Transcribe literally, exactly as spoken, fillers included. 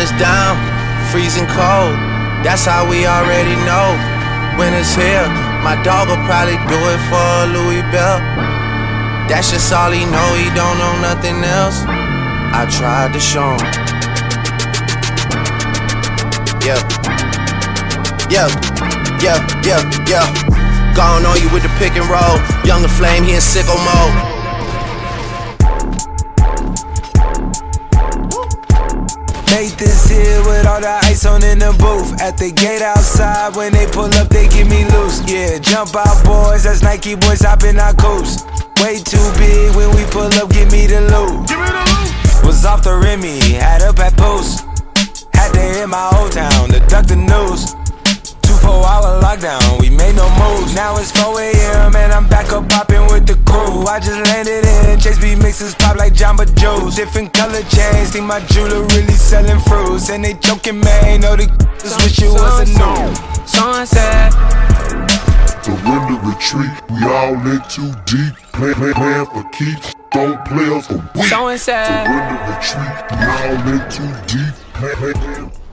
is down, freezing cold. That's how we already know. Winter's here, my dog will probably do it for a Louis belt. That's just all he know, he don't know nothing else. I tried to show him. Yeah, yeah, yeah, yeah, yeah. Gone on you with the pick and roll. Younger flame, he in sicko mode. Made this here with all the ice on in the booth. At the gate outside, when they pull up, they give me loose. Yeah, jump out boys, that's Nike boys hopping our coast. Way too big when we pull up, give me the loot. Was off the Remy, had up at post. Had to hit my old town to duck the news. Two four hour lockdown, we made no moves. Now it's four A M and I'm back up popping with the crew. I just landed in, Chase B mixes pop like Jamba Joe's. Different color chains, think my jeweler really selling fruits. And they joking, man, know the just wish it was a new. Someone said surrender, retreat, we all in too deep. Plan, plan, plan for keeps, don't play us for weak. Someone said surrender, retreat, we all in too deep. Plan, plan, plan.